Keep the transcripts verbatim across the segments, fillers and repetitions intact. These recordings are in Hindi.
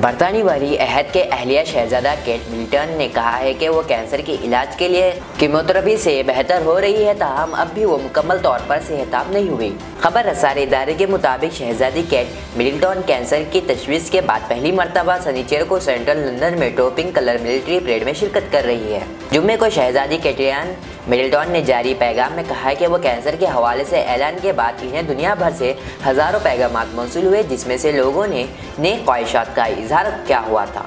बरतानी वाली अहद के अहलिया शहजादा केट मिडलटन ने कहा है कि वो कैंसर के इलाज के लिए कीमोथेरेपी से बेहतर हो रही है, ताहम अब भी वो मुकम्मल तौर पर सेहताब नहीं हुई। खबर रसार इदारे के मुताबिक शहजादी केट मिडलटन कैंसर की तशवीश के बाद पहली मरतबा शनिचर को सेंट्रल लंदन में टॉपिंग कलर मिलिट्री परेड में शिरकत कर रही है। जुम्मे को शहजादी कैटरियन मिडलटन ने जारी पैगाम में कहा है कि वो कैंसर के हवाले से ऐलान के बाद इन्हें दुनिया भर से हज़ारों पैगाम मौसूल हुए, जिसमें से लोगों ने नेक ख्वाहिशात का इजहार किया हुआ था।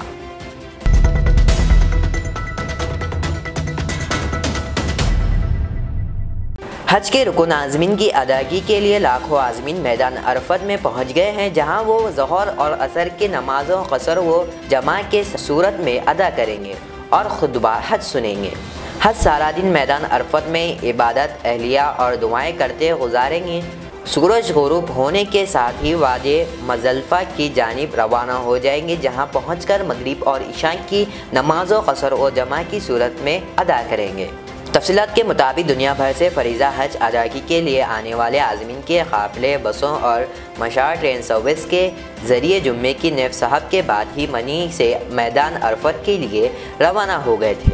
हज के रुकन आज़मीन की अदायगी के लिए लाखों आज़मीन मैदान अरफत में पहुंच गए हैं, जहां वो ज़ोहर और असर की नमाज़ों कसर व जमा के सूरत में अदा करेंगे और खुतबा हज सुनेंगे। हज सारा दिन मैदान अरफत में इबादत, अहलिया और दुआएं करते गुजारेंगे। सूरज गुरूब होने के साथ ही वादे मज़दलिफ़ा की जानिब रवाना हो जाएंगे, जहां पहुंचकर मगरिब और इशा की नमाज़ों कसर व जमा की सूरत में अदा करेंगे। तफसीलात के मुताबिक दुनिया भर से फरीज़ा हज अदायगी के लिए आने वाले आज़मीन के काफ़िले बसों और मशार ट्रेन सर्विस के ज़रिए जुम्मे की नेफ़ साहब के बाद ही मनी से मैदान अरफत के लिए रवाना हो गए थे।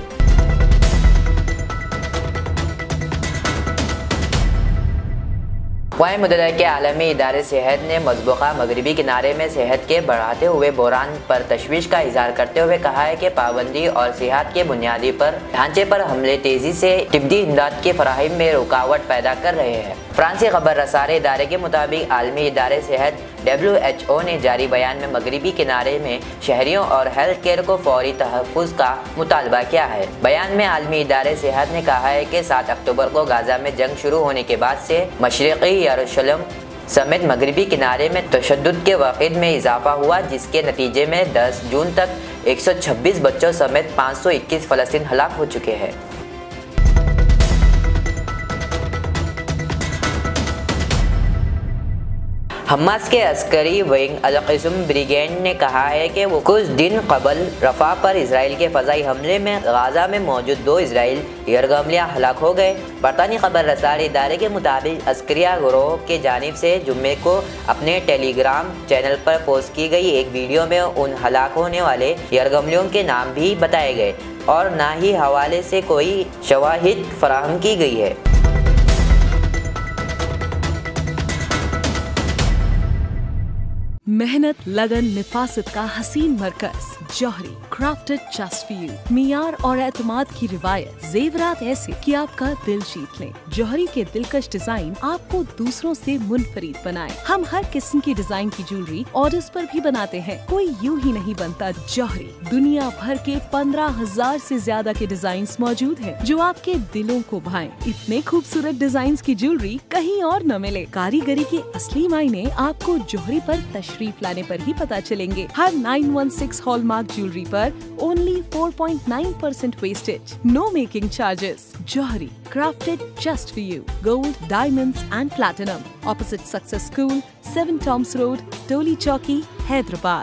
अक़वाम मुत्तहिदा के आलमी इदारे सेहत ने मज़बूक़ा मगरबी किनारे में सेहत के बढ़ाते हुए बहरान पर तशवीश का इज़हार करते हुए कहा है कि पाबंदी और सेहत के बुनियादी पर ढांचे पर हमले तेज़ी से तिब्बी इमदाद के फराहम में रुकावट पैदा कर रहे हैं। फ्रांसी खबर रसार इदारे के मुताबिक आलमी इदारे सेहत डब्ल्यू एच ओ ने जारी बयान में मगरबी किनारे में शहरियों और हेल्थ केयर को फौरी तहफ़्फ़ुज़ का मुतालबा किया है। बयान में आलमी इदारे सेहत ने कहा है कि सात अक्टूबर को गाज़ा में जंग शुरू होने के बाद से मशरिक़ी यरूशलेम समेत मगरबी किनारे में तशद्दुद के वाक़िअत में इजाफा हुआ, जिसके नतीजे में दस जून तक एक सौ छब्बीस बच्चों समेत पाँच सौ इक्कीस फ़लस्तीन हलाक हो चुके हैं। हमास के अस्करी विंग अल-क़िस्म ब्रिगेड ने कहा है कि वो कुछ दिन कबल रफ़ा पर इसराइल के फ़ज़ाई हमले में गाज़ा में मौजूद दो इसराइल यरगमलियाँ हलाक हो गए। बरतानी खबर रसार इदारे के मुताबिक अस्करिया गिरोह के जानिब से जुम्मे को अपने टेलीग्राम चैनल पर पोस्ट की गई एक वीडियो में उन हलाक होने वाले यरगमलियों के नाम भी बताए गए और ना ही हवाले से कोई शवाहिद फराहम की गई है। मेहनत, लगन, निफासत का हसीन मरकज Jauhari, crafted just for you. मियार और एतमाद की रिवायत, जेवरात ऐसे कि आपका दिल जीत लें। जौहरी के दिलकश डिजाइन आपको दूसरों से मुनफरिद बनाए। हम हर किस्म की डिजाइन की ज्वेलरी ऑर्डर्स पर भी बनाते हैं, कोई यूं ही नहीं बनता। जौहरी दुनिया भर के पंद्रह हजार से ज्यादा के डिजाइन मौजूद हैं, जो आपके दिलों को भाएं। इतने खूबसूरत डिजाइन की ज्वेलरी कहीं और न मिले। कारीगरी के असली मायने आपको जौहरी पर तशरीफ लाने पर ही पता चलेंगे। हर nine one six hallmark jewellery पर only four point nine percent wastage, no making charges. Jauhari, crafted just for you. Gold, diamonds and platinum. Opposite Success School, seven Toms Road, Toli Chowki, Hyderabad.